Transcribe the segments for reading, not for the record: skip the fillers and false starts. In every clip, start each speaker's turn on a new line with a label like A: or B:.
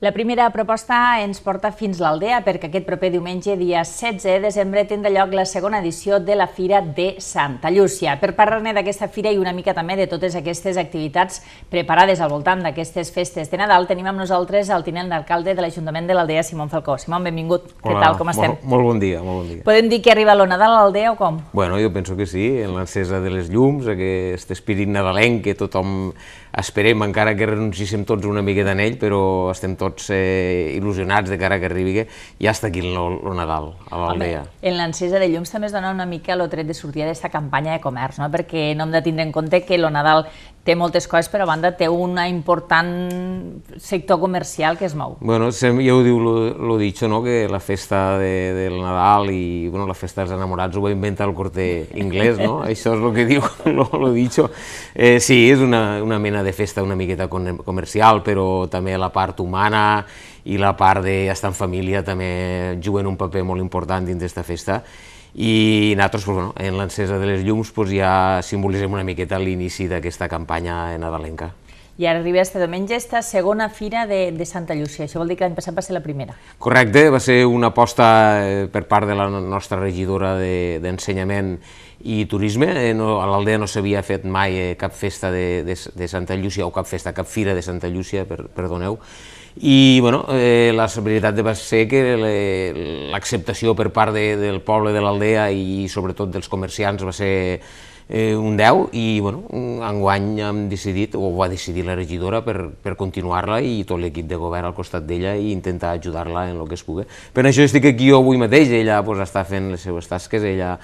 A: La primera proposta ens porta fins l'Aldea perquè aquest proper diumenge, dia 16 de desembre, tindrà lloc la segona edició de la Fira de Santa Llúcia. Per parlar-ne d'aquesta fira i una mica també de totes aquestes activitats preparades al voltant d'aquestes festes de Nadal, tenim amb nosaltres el tinent d'alcalde de l'Ajuntament de l'Aldea, Simón Falcó. Simón, benvingut. Què tal, com estem?
B: Molt bon dia, molt bon dia.
A: Podem dir que arriba el Nadal a l'Aldea o com?
B: Bueno, jo penso que sí, en l'encesa de les llums, aquest espírit nadalenc que tothom esperem, encara que renuncíssim tots una miqueta en ell, però estem tots il·lusionats de cara que arribi, ja està aquí el Nadal, a l'Aldea.
A: En l'encesa de llums també es dona una mica el tret de sortida d'aquesta campanya de comerç, no? Perquè no hem de tindre en compte que el Nadal té moltes coses, però a banda té un important sector comercial que es mou.
B: Bueno, ja ho diu lo dicho, no? Que la festa del Nadal i la festa dels enamorats ho va inventar el Corte Inglés, no? Això és el que diu lo dicho. Sí, és una mena de festa una miqueta comercial, però també la part humana i la part d'estar en família també juguen un paper molt important dins d'aquesta festa. I nosaltres, en l'encesa de les llums, ja simbolitzem una miqueta l'inici d'aquesta campanya nadalenca.
A: I ara arriba este diumenge esta segona fira de Santa Llúcia. Això vol dir que l'any passat va ser la primera.
B: Correcte, va ser una aposta per part de la nostra regidora d'Ensenyament i Turisme. A l'Aldea no s'havia fet mai cap festa de Santa Llúcia, o cap fira de Santa Llúcia, perdoneu. I la veritat va ser que l'acceptació per part del poble de l'Aldea i sobretot dels comerciants va ser un 10 i enguany hem decidit, o va decidir la regidora, per continuar-la i tot l'equip de govern al costat d'ella i intentar ajudar-la en el que es pugui. Per això estic aquí jo avui mateix, ella està fent les seves tasques, ella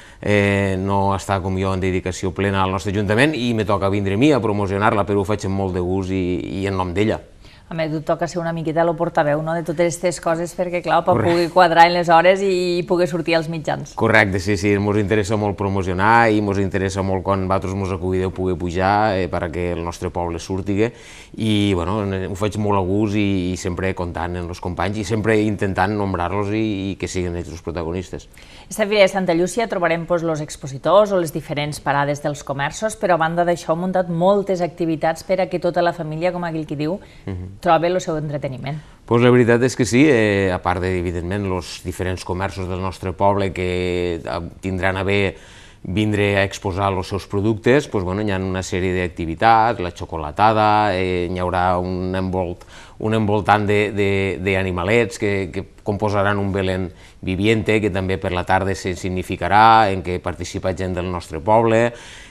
B: no està com jo en dedicació plena al nostre Ajuntament i me toca vindre a mi a promocionar-la, però ho faig amb molt de gust i en nom d'ella.
A: A més, tu toca ser una miqueta el portaveu de totes aquestes coses perquè, clar, per poder quadrar en les hores i poder sortir als mitjans.
B: Correcte, sí, ens interessa molt promocionar i ens interessa molt quan vosaltres ens acudideu poder pujar perquè el nostre poble surti i ho faig molt a gust i sempre comptant amb els companys i sempre intentant nombrar-los i que siguin ells els protagonistes.
A: Esta Fira de Santa Llúcia trobarem els expositors o les diferents parades dels comerços, però a banda d'això heu muntat moltes activitats per a que tota la família, com aquell qui diu, trobi el seu entreteniment.
B: La veritat és que sí, a part evidentment els diferents comerços del nostre poble que tindran a bé vindre a exposar els seus productes, hi ha una sèrie d'activitats, la xocolatada, hi haurà un envoltant d'animalets que composaran un Belén viviente, que també per la tarda se significarà, en què participa gent del nostre poble.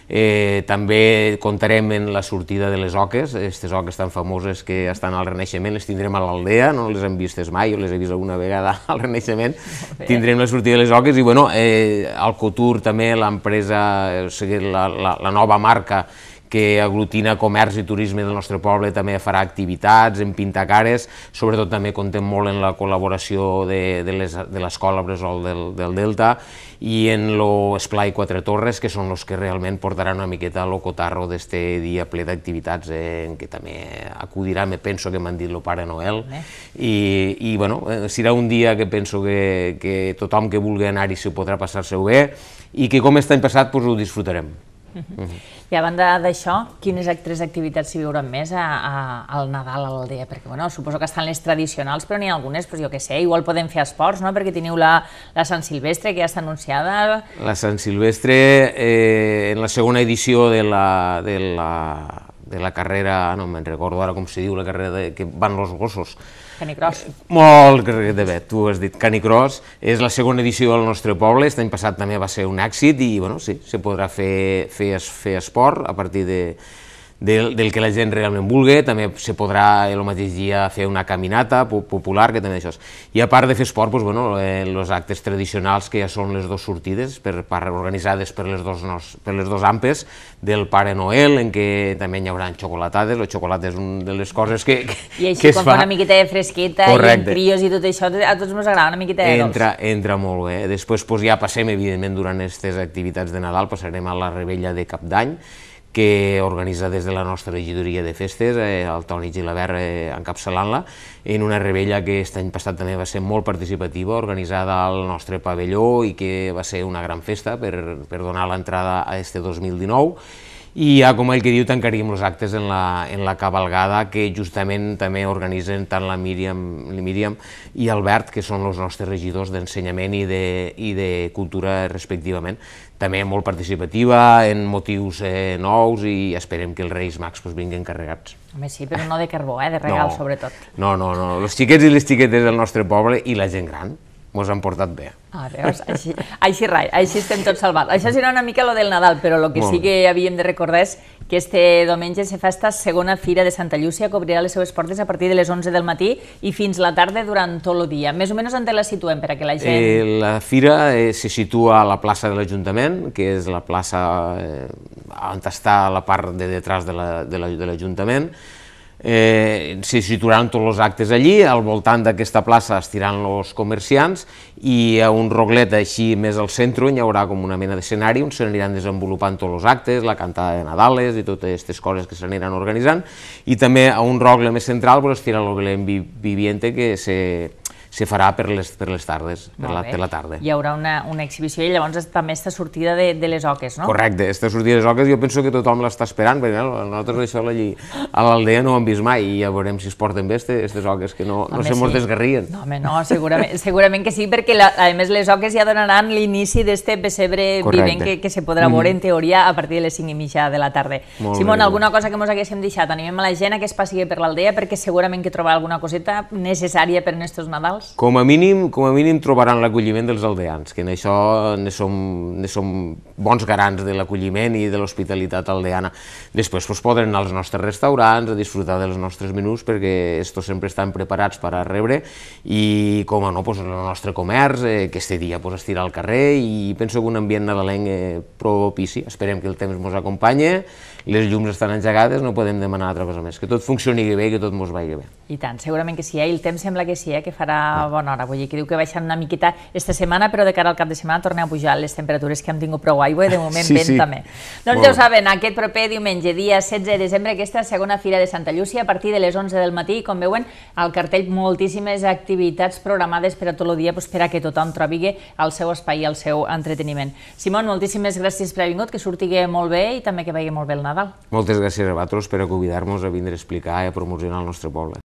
B: També comptarem en la sortida de les oques, aquestes oques tan famoses que estan al Renaixement, les tindrem a l'Aldea, no les hem vistes mai, jo les he vist alguna vegada al Renaixement, tindrem la sortida de les oques i el Cotur també, l'empresa, la nova marca que aglutina comerç i turisme del nostre poble, també farà activitats en pintacares, sobretot també comptem molt en la col·laboració de l'Escola Bressol del Delta i en l'Esplai Quatre Torres, que són els que realment portaran una miqueta el cotarro d'aquest dia ple d'activitats en què també acudirà, me penso que m'han dit el Pare Noel, i serà un dia que penso que tothom que vulgui anar-hi se podrà passar-se-ho bé i que com aquest any passat ho disfrutarem.
A: I a banda d'això, quines altres activitats s'hi veuran més al Nadal a l'Aldea? Perquè suposo que estan les tradicionals, però n'hi ha algunes, jo què sé, igual podem fer esports, perquè teniu la Sant Silvestre, que ja està anunciada.
B: La Sant Silvestre, en la segona edició de la carrera, no me'n recordo ara com se diu, la carrera que van els gossos.
A: Canicross.
B: Molt de bé, tu has dit Canicross, és la segona edició del nostre poble, l'any passat també va ser un èxit i sí, se podrà fer esport a partir del que la gent realment vulgui, també se podrà el mateix dia fer una caminata popular, que també això és. I a part de fer esport, els actes tradicionals que ja són les dues sortides organitzades per les dues ampes del Pare Noel, en què també hi haurà xocolatades, el xocolat és una de les coses que es fa.
A: I així quan fa una miqueta de fresqueta i en crios i tot això, a tots ens agrada una miqueta de dolç.
B: Entra molt bé. Després ja passem, evidentment, durant aquestes activitats de Nadal, passarem a la Rebella de Cap d'Any, que organitza des de la nostra regidoria de festes, el Toni Gilabert encapçalant-la, en una rebella que aquest any passat també va ser molt participativa, organitzada al nostre pavelló i que va ser una gran festa per donar l'entrada a este 2019. i ja, com el que diu, tancaríem els actes en la cabalgada, que justament també organitzen tant la Míriam i Albert, que són els nostres regidors d'ensenyament i de cultura respectivament. També molt participativa, en motius nous, i esperem que els Reis Mags vinguin carregats.
A: Home, sí, però no de carbó, de regal, sobretot.
B: No, els xiquets i les xiquetes del nostre poble i la gent gran mos han portat bé.
A: Ah, veus? Així estem tots salvats. Això serà una mica lo del Nadal, però el que sí que havíem de recordar és que este diumenge se fa esta segona Fira de Santa Llúcia, que obrirà les seves portes a partir de les 11 del matí i fins la tarda durant tot el dia. Més o menys on la situem per a que la gent...
B: La fira se situa a la plaça de l'Ajuntament, que és la plaça on està la part de detrás de l'Ajuntament. Se situaran tots els actes allí, al voltant d'aquesta plaça estiran els comerciants i a un roglet així més al centre hi haurà com una mena d'escenari on s'aniran desenvolupant tots els actes, la cantada de Nadales i totes aquestes coses que s'aniran organitzant, i també a un rogle més central estirà el Belén Viviente, que se farà per les tardes, per la tarda.
A: Hi haurà una exhibició i llavors també està sortida de les oques, no?
B: Correcte, està sortida de les oques, jo penso que tothom l'està esperant, perquè nosaltres això allí a l'aldea no ho hem vist mai, i ja veurem si es porten bé aquestes oques, que no se mos desgarrien.
A: No, home, no, segurament que sí, perquè a més les oques ja donaran l'inici d'este pessebre vivent que se podrà veure en teoria a partir de les 5:30 de la tarda. Simón, alguna cosa que mos haguéssim deixat? Animem a la gent a que es passi per l'aldea, perquè segurament que trobarà alguna coseta necessària per en estos Nadals.
B: Com a mínim trobaran l'acolliment dels aldeans, que en això ne som bons garants de l'acolliment i de l'hospitalitat aldeana. Després podran anar als nostres restaurants a disfrutar dels nostres menús, perquè estos sempre estan preparats per a rebre, i com a no, el nostre comerç, que este dia estirà al carrer, i penso que un ambient nadalenc propici. Esperem que el temps ens acompanyi, les llums estan engegades, no podem demanar altra cosa més, que tot funcioni bé i que tot ens vagi bé.
A: I tant, segurament que sí, i el temps sembla que sí, que farà bona hora, vull dir que diu que baixen una miqueta esta setmana, però de cara al cap de setmana tornem a pujar les temperatures, que hem tingut prou aigua i de moment vent també. Doncs ja ho saben, aquest proper diumenge, dia 16 de desembre, aquesta segona Fira de Santa Llúcia, a partir de les 11 del matí, com veuen, al cartell moltíssimes activitats programades per a tot el dia, per a que tothom trobi el seu espai i el seu entreteniment. Simón, moltíssimes gràcies per haver vingut, que surtigui molt bé i també que vagi molt bé el Nadal.
B: Moltes gràcies a vosaltres per convidar-nos a vindre a explicar i a promocionar el nostre poble.